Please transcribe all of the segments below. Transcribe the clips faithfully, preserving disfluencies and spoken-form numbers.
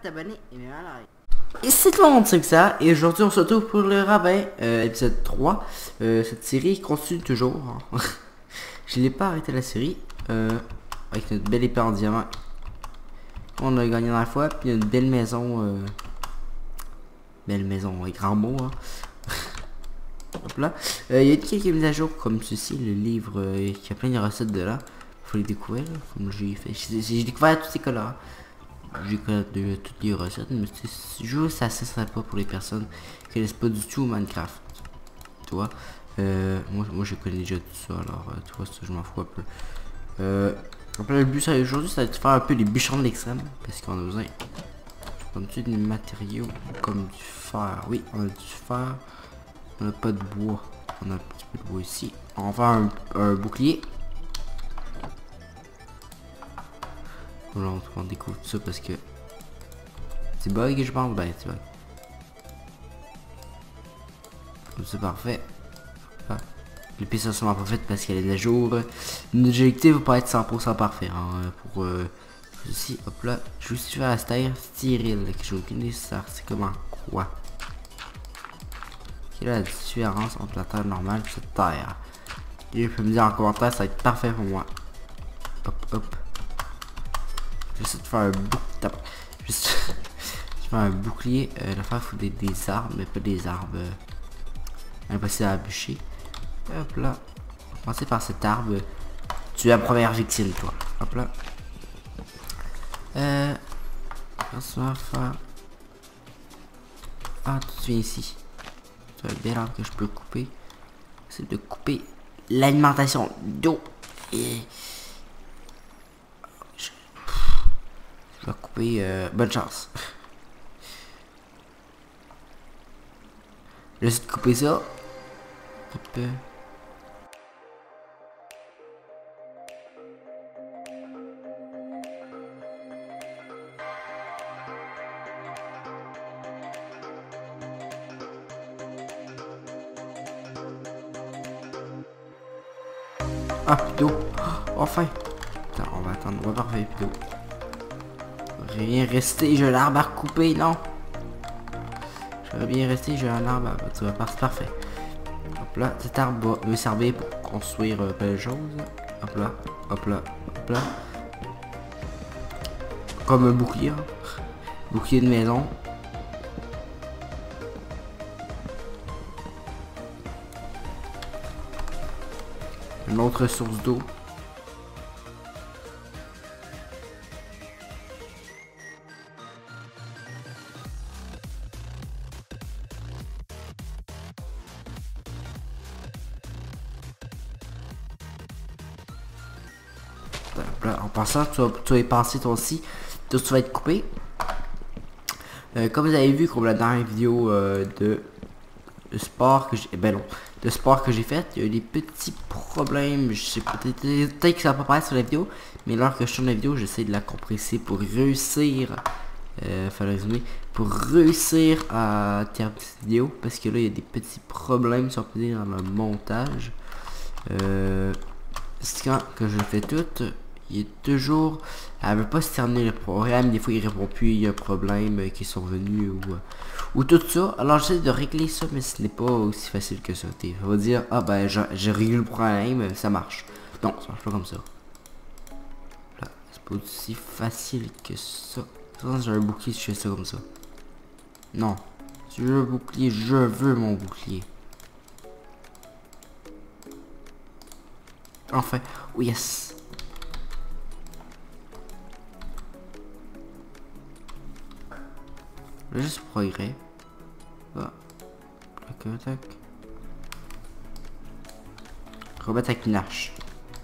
t'abonner et me à like. Et c'est tout le monde, c'est que ça. Et aujourd'hui on se retrouve pour le rabbin, euh, épisode trois. Euh, cette série continue toujours. Hein. Je n'ai pas arrêté la série. Euh, avec notre belle épée en diamant. On a gagné la fois. Puis une belle maison. Euh, belle maison, avec grand mot. Hein. Hop là. Euh, il y a quelques mises à jour comme ceci. Le livre, euh, qui a plein de recettes de là. Faut les découvrir. Là, comme j'ai fait. J'ai découvert tous ces colores. J'ai connais de toutes les recettes, mais c'est juste assez sympa pour les personnes qui connaissent pas du tout Minecraft. Tu vois, euh, moi, moi je connais déjà tout ça, alors euh, tu vois, ça, je m'en fous un peu. Euh, après, le but aujourd'hui, ça va être de faire un peu les bûcherons de l'extrême, parce qu'on a besoin comme tu des matériaux comme du fer. Oui, on a du fer, on n'a pas de bois, on a un petit peu de bois ici. On va faire un, un bouclier. Là, on découvre tout ça parce que c'est bug, je pense. Ben, c'est bug. C'est parfait. Ah. Les pistes sont pas parfaites parce qu'elle est à jour. L'objectif va pas être cent pour cent parfait. Hein, pour euh, ceci, hop là. Je vais aussi faire la terre stérile. Que j'ai aucune idée ça. C'est comment quoi. Quelle est la différence entre la terre normale et cette terre? Et je peux me dire en commentaire, ça va être parfait pour moi. Hop, hop. J'essaie de faire un bouclier. Juste faire un bouclier. Euh, la faire faut des, des arbres, mais pas des arbres euh, impossible à bûcher. Hop là. On va commencer par cet arbre. Tu es la première victime, toi. Hop là. Euh. Qu'est-ce qu'on va faire? Ah, tu viens ici. Tu as un bel arbre que je peux couper. C'est de couper l'alimentation d'eau. Et. Je vais couper, euh, bonne chance. Je vais essayer de couper ça. Hop. Ah, plutôt. Oh, enfin. Attends, on va attendre. On va parfait, plutôt. Rien resté, j'ai l'arbre à recouper, non. J'aurais bien resté, j'ai un arbre à... Tu vas pas, c'est parfait. Hop là, cet arbre va me servir pour construire euh, plein de choses. Hop là, hop là, hop là. Comme un bouclier. Hein. Bouclier de maison. Une autre source d'eau. Là, en passant, tu vas, tu vas y passer toi aussi. Tout tu vas être coupé. Euh, comme vous avez vu, comme la dernière vidéo euh, de, de sport que j'ai. Ben non, de sport que j'ai fait, il y a eu des petits problèmes. Je sais peut-être peut que ça va pas paraître sur la vidéo, mais lors que je tourne la vidéo, j'essaie de la compresser pour réussir. Euh, faire le résumé. Pour réussir à terminer cette vidéo. Parce que là, il y a des petits problèmes, si on peut dire, dans le montage. Euh, C'est quand que je fais tout. Il est toujours, elle veut pas se terminer le programme, des fois il répond plus, il y a un problème euh, qui est survenu ou, euh, ou tout ça. Alors j'essaie de régler ça, mais ce n'est pas aussi facile que ça. On va dire, ah ben j'ai réglé le problème, ça marche. Non, ça marche pas comme ça. Là, c'est pas aussi facile que ça. J'ai un bouclier si je fais ça comme ça. Non, si je veux un bouclier, je veux mon bouclier. Enfin, oh yes. Là, juste progrès. Ah. Tac, tac. Remettre avec une hache.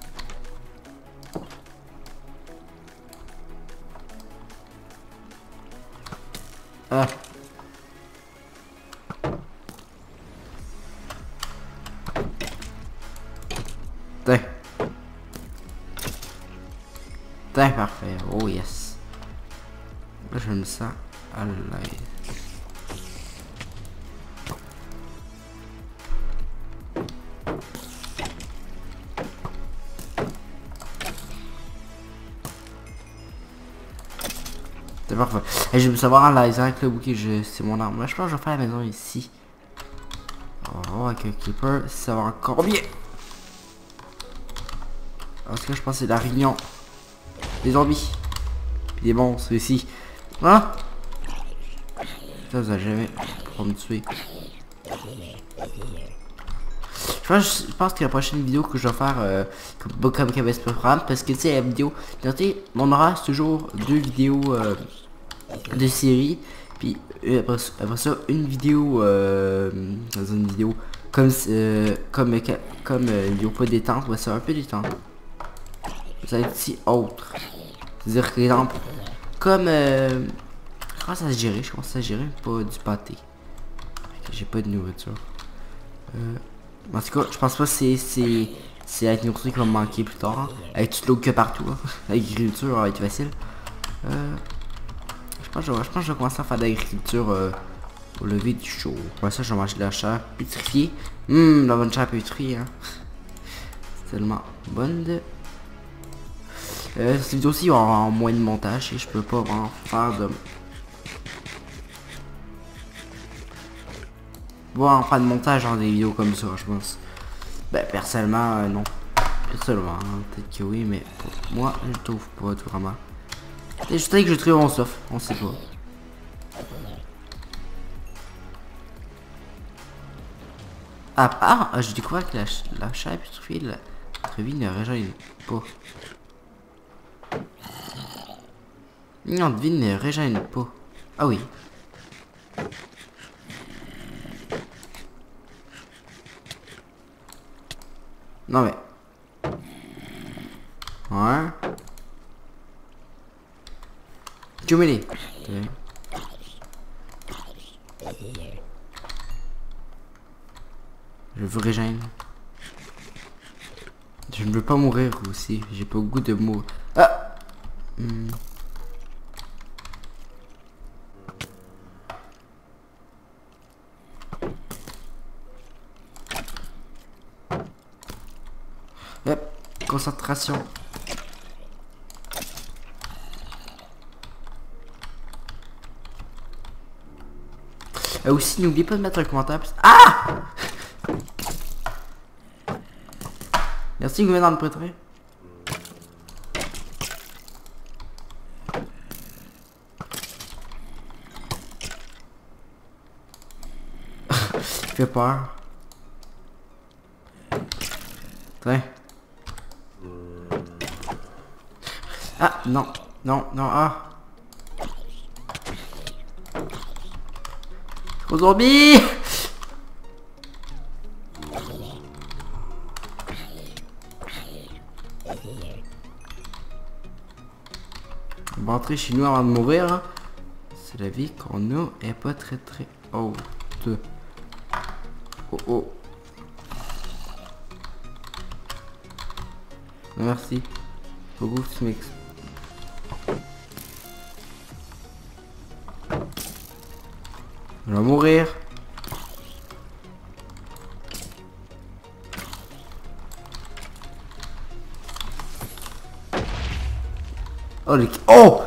Ah. Tiens. Tiens, parfait. Oh yes. Là, je me sens à l'aise. C'est parfait. Et je vais me savoir en laser avec le bouquet, c'est mon arme. Là, je pense que je vais faire la maison ici. On va voir avec un creeper si ça va encore bien. Parce que je pense que c'est la réunion des zombies. Puis des monstres ici. Hein? Ça, vous allez jamais pour me tuer. Je pense, je pense que la prochaine vidéo que je vais faire, euh, comme comme Cabez Programme, parce que tu sais, la vidéo, notez, mon horaire c'est toujours deux vidéos euh, de série, puis euh, après, après ça, une vidéo, euh, dans une vidéo comme, euh, comme, euh, comme euh, une vidéo pas détente, ouais, c'est un peu détente. Ça va être ici autre. C'est-à-dire que, exemple, comme, euh, je commence à se gérer, je commence à gérer, pas du pâté. J'ai pas de nourriture. Euh, En tout cas, je pense pas que c'est c'est c'est la nourriture qui va me manquer plus tard. Hein. Avec toute l'eau que partout. Hein. L'agriculture va être facile. Euh, je, pense que je, je pense que je vais commencer à faire de l'agriculture euh, au lever du jour. Pour ça, je vais manger de la chair pétrifiée. Hum, la bonne chair pétrifiée. Hein. C'est tellement bonne. De... Euh, cette vidéo aussi va avoir moins de montage et je peux pas vraiment faire de... Bon, en faire de montage dans des vidéos comme ça, je pense. Ben, personnellement, euh, non. Personnellement, hein, peut-être que oui, mais pour moi, je trouve pas tout vraiment. Et je sais que je trouve mon sauf, on sait pas. Ah, ah j'ai découvert que la, la chair pétrifiée de la vie ne régène pas. Non, de vie ne régène pas. Ah oui. Non mais... Ouais. Cumulé. Okay. Je veux régénérer. Je ne veux pas mourir aussi. J'ai pas le goût de mourir. Ah hmm. Hop, concentration. Euh, aussi, n'oubliez pas de mettre un commentaire. Ah! Merci, gouverneur de prêtrer. Il fait peur. Tiens. Ah, non, non, non, ah. Aux zombies! On va rentrer chez nous avant de mourir. Hein. C'est la vie qu'on a est pas très très haute. Oh oh. Merci. Beaucoup tu m'expliques. On va mourir. Oh les... Oh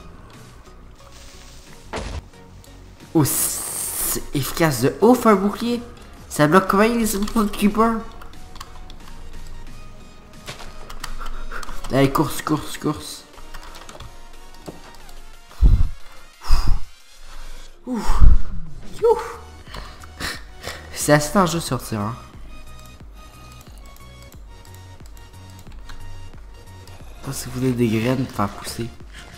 Oh c'est efficace de ouf un bouclier. Ça bloque combien les creepers? Allez course course course. Ouf. Ouf. C'est assez dangereux de sortir hein. Pas si vous voulez des graines pour faire pousser.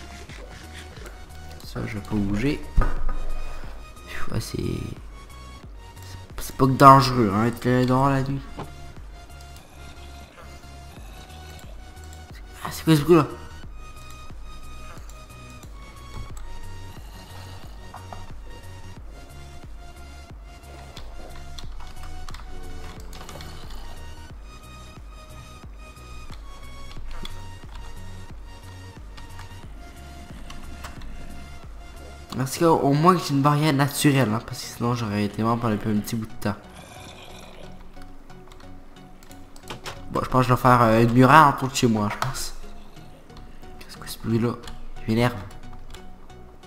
Ça je vais pas bouger. Ouais, c'est... C'est pas que dangereux hein, être dehors la nuit. Ah c'est quoi ce bruit là? Parce qu'au moins que j'ai une barrière naturelle, hein, parce que sinon j'aurais été mort pendant un petit bout de temps. Bon, je pense que je vais faire euh, une muraille autour de chez moi, je pense. Qu'est-ce que ce bruit là? Je m'énerve.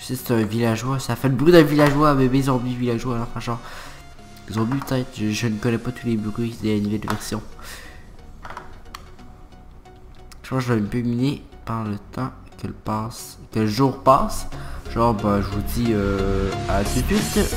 sais c'est un villageois. Ça fait le bruit d'un villageois, bébé zombie villageois. Alors franchement, zombie peut-être. Je, je ne connais pas tous les bruits des nouvelles versions. Je pense que je vais me miner par le temps que le passe, que le jour passe. Genre, bah, je vous dis euh, à tout de suite.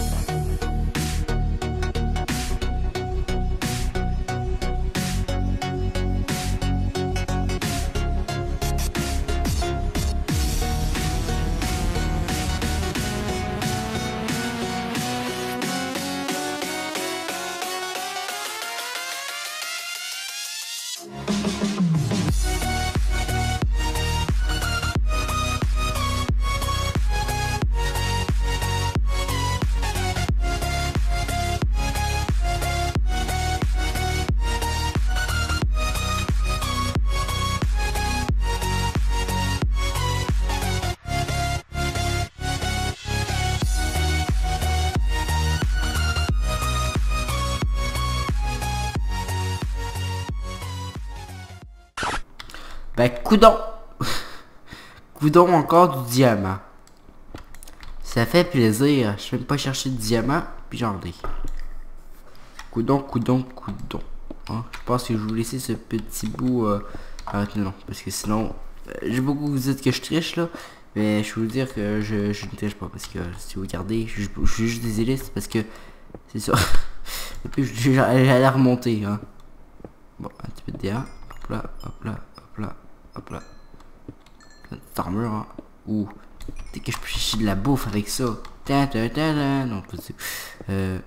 Ben, coudon. Coudon encore du diamant. Ça fait plaisir. Je vais même pas chercher de diamant, puis j'en ai. Coudon, coudon, coudon. Hein? Je pense que je vais vous laisser ce petit bout. Euh... Arrête, non, parce que sinon, euh, j'ai beaucoup vous dites que je triche là. Mais je vais vous dire que je, je ne triche pas. Parce que si vous regardez, je, je, je suis juste des élistes parce que c'est ça. Et puis j'allais remonter. Hein. Bon, un petit peu de diamant. Hop là, hop là, hop là. Hop là. Cette armure, hein. Ouh. Dès que je peux chercher de la bouffe avec ça. Ta ta ta ta. Non, pas du tout. Euh.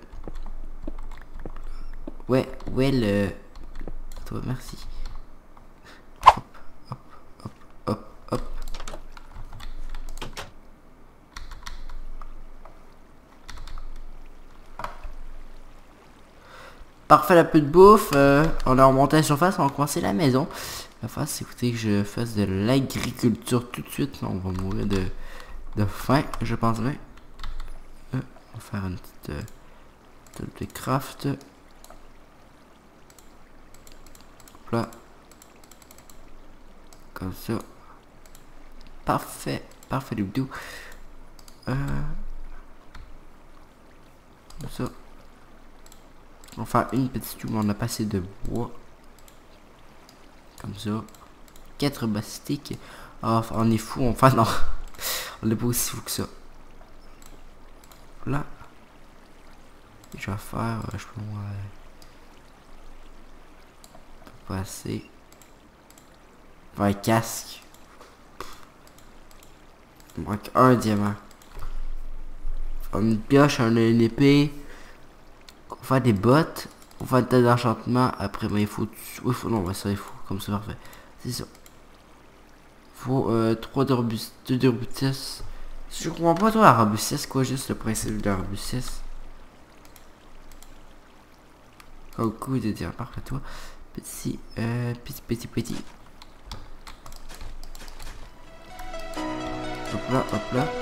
Ouais, ouais, le. Toi, merci. Hop, hop, hop, hop, hop. Parfait, la peu de bouffe. Euh, on a remonté à la surface, on va commencer la maison. La face, c'est écoutez que je fasse de l'agriculture tout de suite. On va mourir de, de faim, je pense bien. Euh, on va faire une petite euh, table de craft. Hop là. Comme ça. Parfait. Parfait, les bidous. Euh, comme ça. On va faire une petite tube. On a pas assez de bois. Comme ça. quatre bastiques. Ah, on est fou. Enfin, non. On n'est pas aussi fou que ça. Là. Et je vais faire. Euh, je peux. Ouais. Pas assez. Un casque. Il manque un diamant. Une pioche, une, une épée. On va faire des bottes. On va faire une tête d'enchantement. Après, ben, il faut. Oui, faut. Non, ben, ça, il faut. Comme ça, parfait. C'est ça. Faut euh, trois de robustesse. deux de robustesse. Je comprends pas toi la robustesse, quoi, juste le principe de la robustesse. Coucou de dire parfait toi. Petit, euh, petit, petit, petit. Hop là, hop là.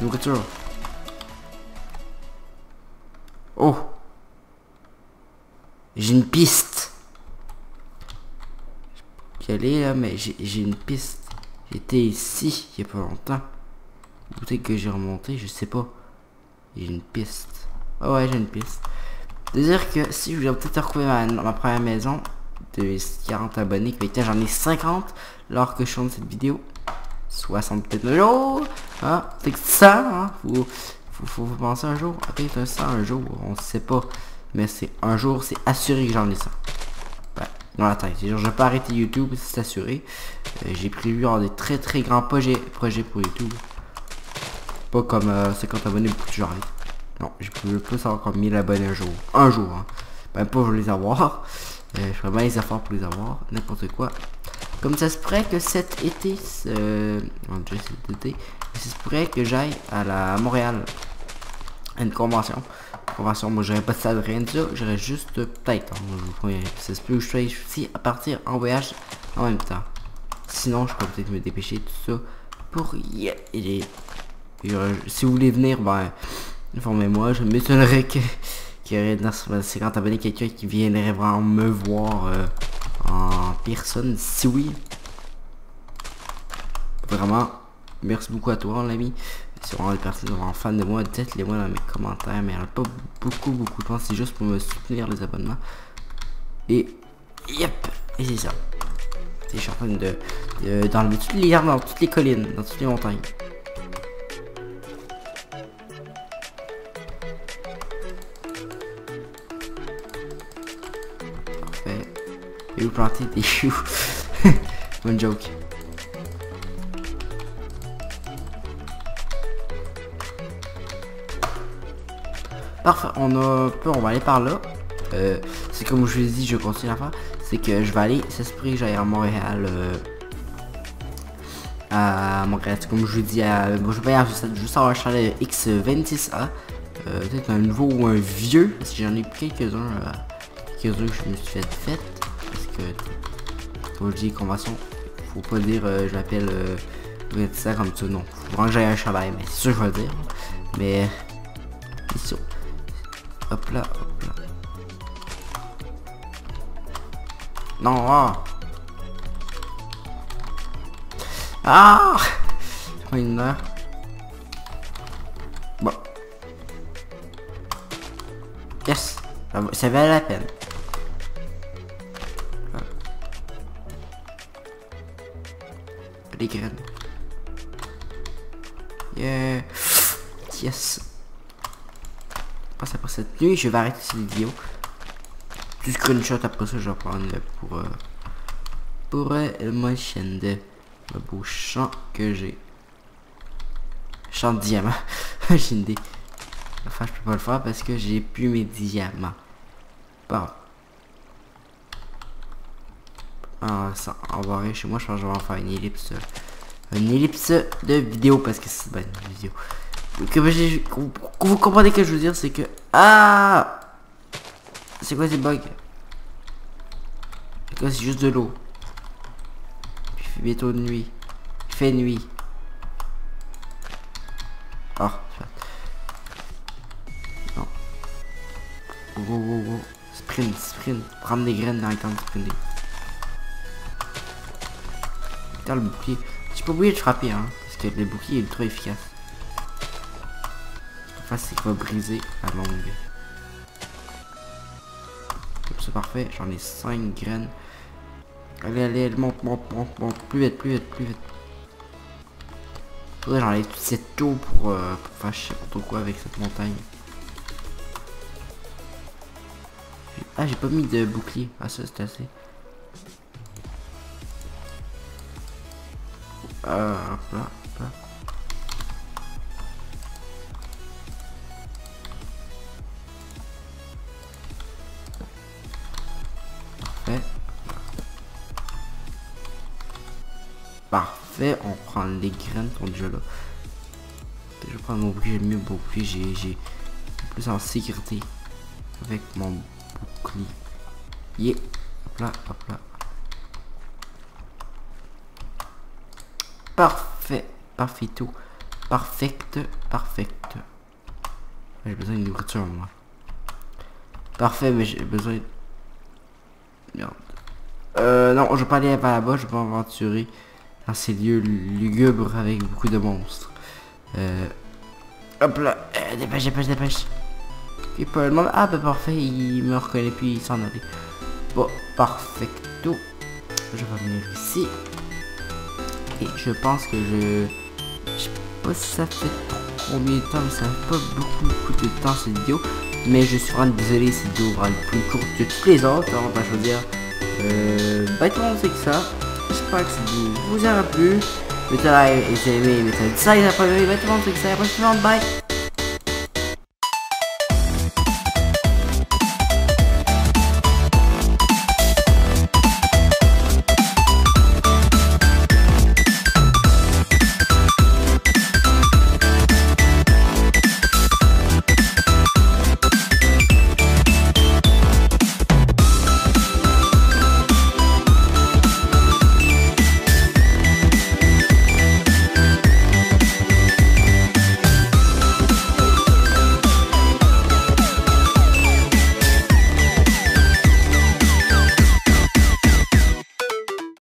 Nourriture. Oh. J'ai une piste. Je peux y aller là, mais j'ai une piste. J'étais ici il y a pas longtemps. Peut-être que j'ai remonté, je sais pas. J'ai une piste. Ah ouais, j'ai une piste. C'est-à-dire que si je voulais peut-être retrouver ma, ma première maison de quarante abonnés, que j'en ai cinquante lors que je tourne cette vidéo. soixante peut-être un jour. Ah, c'est que ça, hein. Faut, faut, faut, faut penser un jour. Peut-être un cent un jour, on sait pas. Mais c'est un jour, c'est assuré que j'en ai cent. Ouais, dans la tête. Je vais pas arrêter YouTube, c'est assuré. Euh, j'ai prévu avoir des très très grands projets, projets pour YouTube. Pas comme euh, cinquante abonnés, beaucoup de gens arrêtent. Non, je peux plus avoir comme mille abonnés un jour. Un jour, hein. Même pas je vais les avoir. Euh, je ferai bien les efforts pour les avoir. N'importe quoi. Comme ça se pourrait que cet été, euh, oh, déjà cet été, ça se pourrait que j'aille à la à Montréal à une convention. Convention, moi j'aurais pas de salle, rien de ça. J'aurais juste euh, peut-être. Hein, ça se peut que je sois ici à partir en voyage en même temps. Sinon, je peux peut-être me dépêcher tout ça pour y aller. Euh, si vous voulez venir, ben informez-moi. Je m'étonnerais que qu'il y aurait dans cinquante abonnés quelqu'un qui viendrait vraiment me voir euh, en personne. Si oui, vraiment, merci beaucoup à toi, l'ami. Si vraiment des personnes sont vraiment fans de moi, dites-les moi dans mes commentaires. Mais il n'y en a pas beaucoup, beaucoup. Je pense que c'est juste pour me soutenir les abonnements. Et yep, et c'est ça. Je suis en train de, de d'enlever toutes les arbres dans toutes les collines, dans toutes les montagnes. Et vous planter des choux. Bonne joke. Parfait, on a un peu, on va aller par là. Euh, c'est comme je vous ai dit, je continue à faire. C'est que je vais aller, ça se pourrait que j'aille à Montréal. Euh, à Montréal, c'est comme je vous dis, à, bon, je vais pas juste avoir un chalet X vingt-six A. Euh, Peut-être un nouveau ou un vieux, parce que j'en ai quelques-uns. Euh, quelques-uns que je me suis fait fait. Parce que, comme je dis, convention, faut pas dire euh, je m'appelle euh, vingt-six A comme ça, non. Faut vraiment que j'aille un chandail, mais c'est sûr que je vais le dire. Mais, c'est sûr. Hop là, hop là. Non, ah! Ah! J'ai pas une heure. Bon. Yes! Ça valait la peine. Les graines. Yeah. Yes. Passe après cette nuit, je vais arrêter cette vidéo. Du screenshot après ça, je vais prendre pour euh, pour euh, ma chaîne de le beau champ que j'ai. Champ de diamants. J'ai une idée. Enfin, je peux pas le faire parce que j'ai plus mes diamants. Bon. Ah, ça, en vrai, chez moi, je pense que je vais en faire une ellipse. Une ellipse de vidéo parce que c'est ben, une vidéo. Que vous comprenez ce que je veux dire, c'est que ah, c'est quoi ces bugs? C'est quoi, c'est juste de l'eau. Il fait bientôt de nuit. Il fait nuit. Oh, non. Wow, wow, wow. Sprint, sprint. Prendre des graines dans le temps de sprinter. Putain, le bouclier. J'ai pas oublié de frapper, hein. Parce que le bouclier est ultra efficace. Enfin, c'est qu'il va briser à longue. C'est parfait, j'en ai cinq graines. Allez, allez, allez, monte, monte, monte, monte. Plus vite, plus vite, plus vite. Faudrait que j'enlève toute cette eau pour, euh, pour faire je sais pas trop quoi avec cette montagne. Ah, j'ai pas mis de bouclier. Ah, ça, c'est assez. Euh, hop là, hop là. Parfait. Parfait, on prend les graines qui sont déjà là. Je vais prendre mon bouclier, j'ai mieux bouclier, j'ai j'ai plus en sécurité avec mon bouclier. Yeah. Hop là, hop là. Parfait, parfait tout. Parfect, parfect. J'ai besoin de nourriture, moi. Parfait, mais j'ai besoin... Merde. Euh, non, je vais pas aller par là-bas, je vais m'aventurer dans ces lieux lugubres avec beaucoup de monstres. Euh... Hop là, euh, dépêche, dépêche, dépêche. Il peut le monde. Ah bah parfait, il me reconnaît puis il s'en allait. Bon, perfecto. Je vais venir ici. Et je pense que je... Je sais pas si ça fait combien de temps, mais ça fait pas beaucoup, beaucoup de temps cette vidéo. Mais je suis vraiment désolé, cette vidéo va être plus courte que toutes les autres. On va choisir. Euh... Bah tout le monde sait que ça. J'espère que cette vidéo vous aura plu. Mettez un like et si vous aimez, mettez un dislike après. Bah tout le monde sait que ça. À la prochaine, bye.